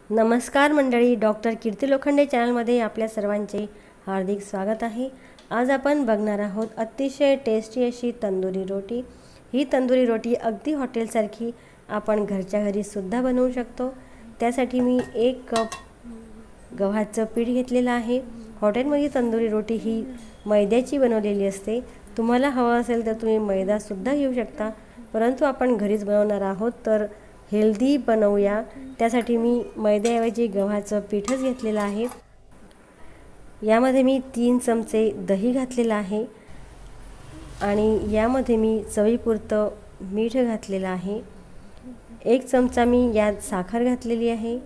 नमस्कार मंडळी, डॉक्टर कीर्ती लोखंडे चॅनलमध्ये आपल्या सर्वांचे हार्दिक स्वागत आहे। आज आपण बघणार आहोत अतिशय टेस्टी अशी तंदुरी रोटी। ही तंदुरी रोटी अगदी हॉटेलसारखी आपण घरच्या घरी सुद्धा बनवू शकतो। त्यासाठी मी 1 कप गव्हाचं पीठ घेतलेलं आहे। हॉटेलमध्ये तंदुरी रोटी ही मैद्याची बनवलेली असते। तुम्हाला हवं असेल तर तुम्ही मैदा सुद्धा घेऊ शकता, परंतु आपण घरीच बनवणार आहोत तर हेल्दी बनवूया। त्यासाठी मी मैद्याऐवजी गव्हाचं पीठच घेतलेलं आहे। यामध्ये मी 3 चमचे दही घातलेलं आहे आणि यामध्ये मी चवीपुरतं मीठ घातलेलं आहे। 1 चमचा मी यात साखर घातलेली आहे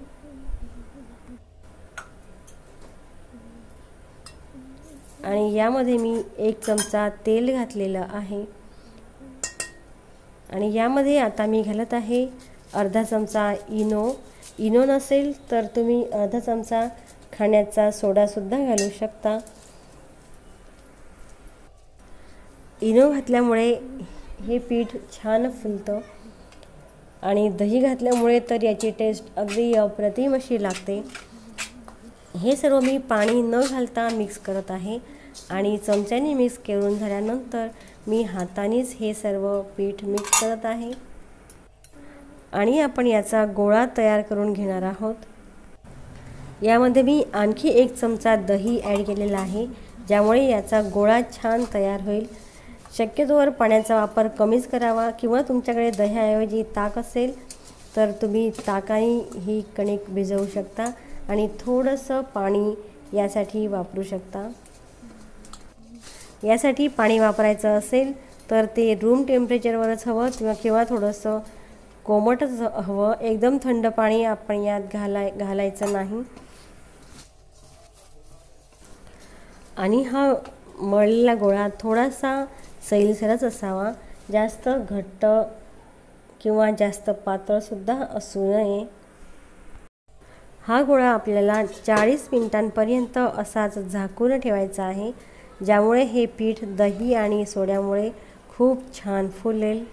आणि यामध्ये मी 1 चमचा तेल घातलेलं आहे आणि यामध्ये आता मी घालत आहे अर्धा चमचा इनो नसेल तर तुम्ही अर्धा चमचा खाण्याचा सोडा सुद्धा घालू शकता। इनो घातल्यामुळे हे पीठ छान फुलतं आणि दही घातल्यामुळे तर याची टेस्ट अगदी अप्रतिम अशी लागते। हे सर्व मी पाणी न घालता मिक्स करत आहे आणि चमच्याने मिक्स करून झाल्यानंतर मी हातानेच हे सर्व पीठ मिक्स करत आहे आणि आपण याचा गोळा तयार करून घेणार आहोत। यामध्ये मी आणखी 1 चमचा दही ॲड केलेला आहे, ज्यामुळे याचा गोळा छान तयार होईल। शक्यतोवर पाण्याचा वापर कमीच करावा, किंवा तुमच्याकडे दह्याऐवजी ताक असेल तर तुम्ही ताकाने ही कणिक भिजवू शकता आणि थोडंसं पाणी यासाठी वापरू शकता। यासाठी पाणी वापरायचं असेल तर ते रूम टेम्परेचरवरच हवं किंवा थोडंसं कोमटच हवं। एकदम थंड पाणी आपण यात घालायचं नाही। आणि हा मळलेला गोळा थोडासा सैलसरच असावा, जास्त घट्ट किंवा जास्त पातळ सुद्धा असू नये। हा गोळा आपल्याला 40 मिनिटांपर्यंत असाच झाकून ठेवायचा आहे, ज्यामुळे हे पीठ दही आणि सोड्यामुळे खूप छान फुलेल।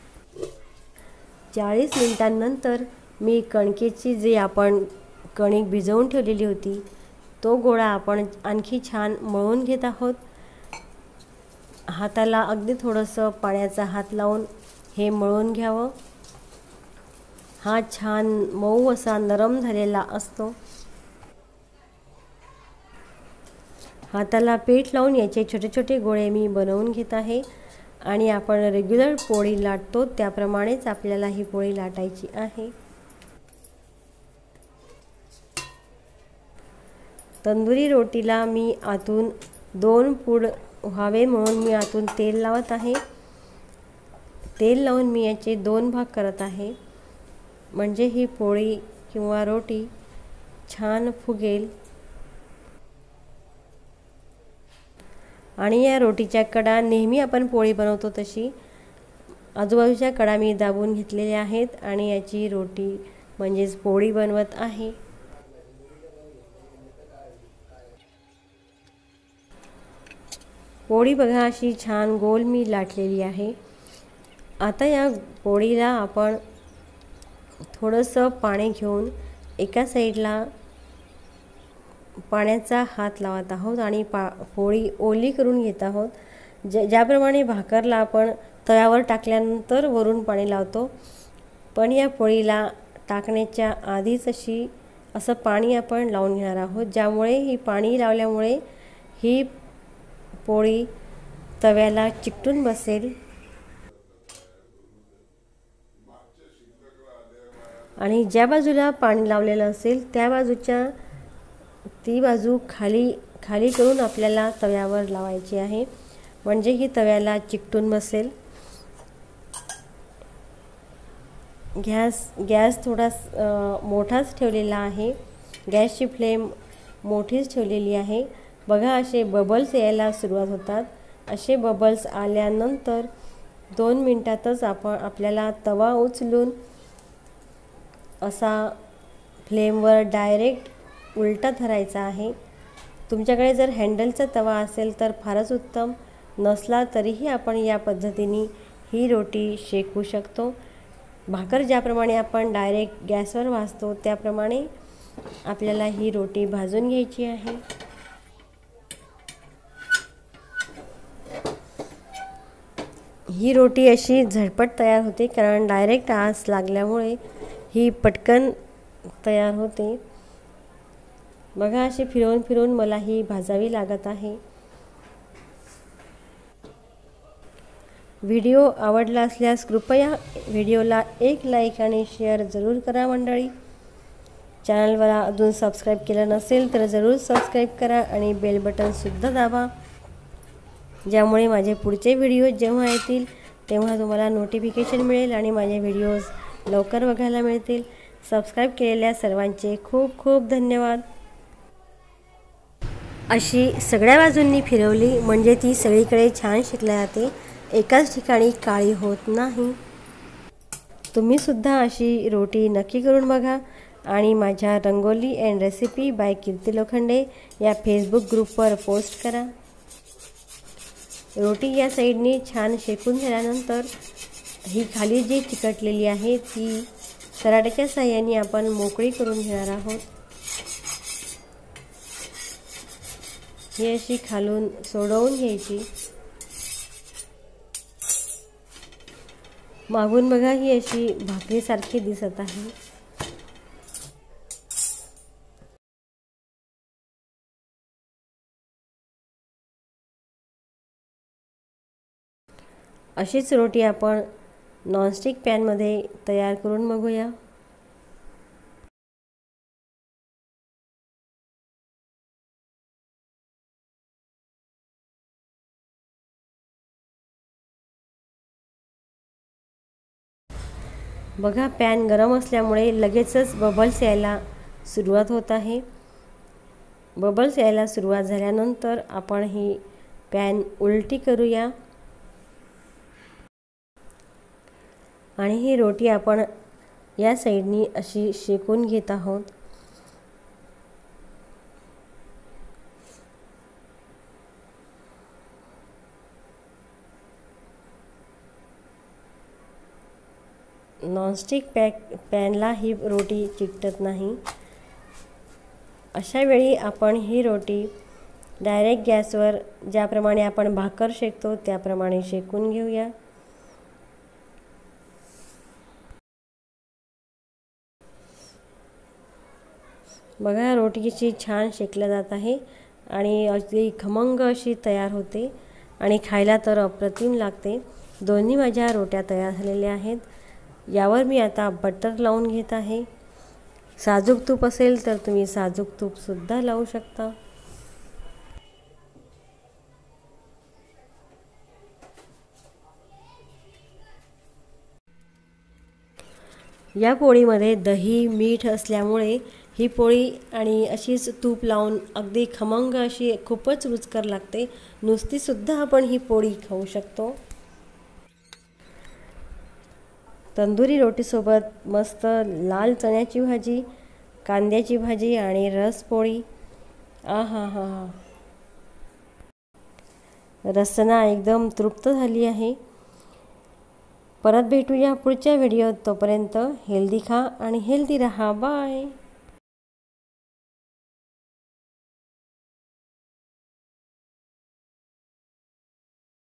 40 मिनिटांनंतर मी कणकेची जी आपण कणिक भिजवून ठेवलेली होती तो गोळा आपण आणखी छान मळून घेत आहोत। हाताला अगदी थोडंसं पाण्याचा हात लावून हे मळून घ्यावं। हा छान मऊ असा नरम झालेला असतो। हाताला पीठ लावून याचे छोटे छोटे गोळे मी बनवून घेत आहे आणि आपण रेग्युलर पोळी लाटतो त्याप्रमाणेच आपल्याला ही पोळी लाटायची आहे। तंदुरी रोटीला मी आतून 2 पूड व्हावे म्हणून मी आतून तेल लावत आहे। तेल लावून मी याचे 2 भाग करत आहे, म्हणजे ही पोळी किंवा रोटी छान फुगेल। आणि या रोटीच्या कडा नेहमी आपण पोळी बनवतो तशी आजूबाजूच्या कडा मी दाबून घेतलेल्या आहेत आणि याची रोटी म्हणजेच पोळी बनवत आहे। पोळी बघा अशी छान गोल मी लाटलेली आहे। आता या पोळीला आपण थोडंसं पाणी घेऊन एका साईडला पाण्याचा हात लावत आहोत आणि पोळी ओली करून घेत आहोत। ज्याप्रमाणे भाकरला आपण तव्यावर टाकल्यानंतर वरून पाणी लावतो, पण या पोळीला टाकण्याच्या आधीच असं पाणी आपण लावून घेणार आहोत, ज्यामुळे ही पाणी लावल्यामुळे ही पोळी तव्याला चिकटून बसेल आणि ज्या बाजूला पाणी लावलेलं असेल त्या बाजूच्या ती बाजू खाली करून आपल्याला तव्यावर लावायची आहे, म्हणजे ही तव्याला चिकटून बसेल। गॅस थोडा मोठाच ठेवलेला आहे, गॅसची फ्लेम मोठीच ठेवलेली आहे। बघा असे बबल्स यायला सुरुवात होतात। असे बबल्स आल्यानंतर 2 मिनिटातच आपल्याला तवा उचलून असा फ्लेमवर डायरेक्ट उलटा धरायचा आहे। तुमच्याकडे जर हँडलचा तवा असेल तर फारच उत्तम, नसला तरीही आपण या पद्धतीने ही रोटी शेकू शकतो। भाकर ज्याप्रमाणे आपण डायरेक्ट गॅसवर भाजतो त्याप्रमाणे आपल्याला ही रोटी भाजून घ्यायची आहे। ही रोटी अशी झटपट तयार होते कारण डायरेक्ट आस लागल्यामुळे ही पटकन तयार होते। बघा अशी फिरवून फिरवून मला ही भाजावी लागत आहे। व्हिडिओ आवडला असल्यास कृपया व्हिडिओला एक लाईक आणि शेअर जरूर करा मंडळी। चॅनलवर अजून सबस्क्राईब केलं नसेल तर जरूर सबस्क्राईब करा आणि बेल बटन सुद्धा दाबा, ज्यामुळे माझे पुढचे व्हिडिओ जेव्हा येतील तेव्हा तुम्हाला नोटिफिकेशन मिळेल आणि माझे व्हिडिओज लवकर बघायला मिळतील। सबस्क्राईब केलेल्या सर्वांचे खूप खूप धन्यवाद। अशी सगळ्या बाजूंनी फिरवली म्हणजे ती सगळीकडे छान शेकली जाते, एकाच ठिकाणी काळी होत नाही। तुम्ही सुद्धा अशी रोटी नक्की करून बघा आणि माझ्या rangoli and recipe by Kirti Lokhande या फेसबुक ग्रुपवर पोस्ट करा। रोटी या साईडने छान शेकून झाल्यानंतर ही खाली जी चिकटलेली आहे ती सराट्याच्या साहाय्याने आपण मोकळी करून घेणार आहोत। ही अशी खालून सोडवून घ्यायची। मागून बघा ही अशी भाकरीसारखी दिसत आहे। अशीच रोटी आपण नॉनस्टिक पॅनमध्ये तयार करून बघूया। बघा पॅन गरम असल्यामुळे लगेचच बबल्स यायला सुरुवात होत आहे। बबल्स यायला सुरुवात झाल्यानंतर आपण ही पॅन उलटी करूया आणि ही रोटी आपण या साईडनी अशी शेकून घेत आहोत। नॉनस्टिक पॅनला ही रोटी चिकटत नाही। अशा वेळी आपण ही रोटी डायरेक्ट गॅसवर ज्याप्रमाणे आपण भाकर शेकतो त्याप्रमाणे शेकून घेऊया। बघा रोटीची छान शेकली जात आहे आणि अगदी खमंग अशी तयार होते आणि खायला तर अप्रतिम लागते। दोन्ही माझ्या रोट्या तयार झालेल्या आहेत। यावर मी आता बटर लावून घेत आहे। साजूक तूप असेल तर तुम्ही साजूक तूप सुद्धा लावू शकता। या पोळीमध्ये दही मीठ असल्यामुळे ही पोळी आणि अशीच तूप लावून अगदी खमंग अशी खूपच रुचकर लागते। नुसती सुद्धा आपण ही पोळी खाऊ शकतो। तंदुरी रोटीसोबत मस्त लाल चण्याची भाजी, कांद्याची भाजी आणि रसपोळी। आहा हा हा, रसना एकदम तृप्त झाली आहे। परत भेटूया पुढच्या व्हिडिओत, तोपर्यंत हेल्दी खा आणि हेल्दी रहा। बाय।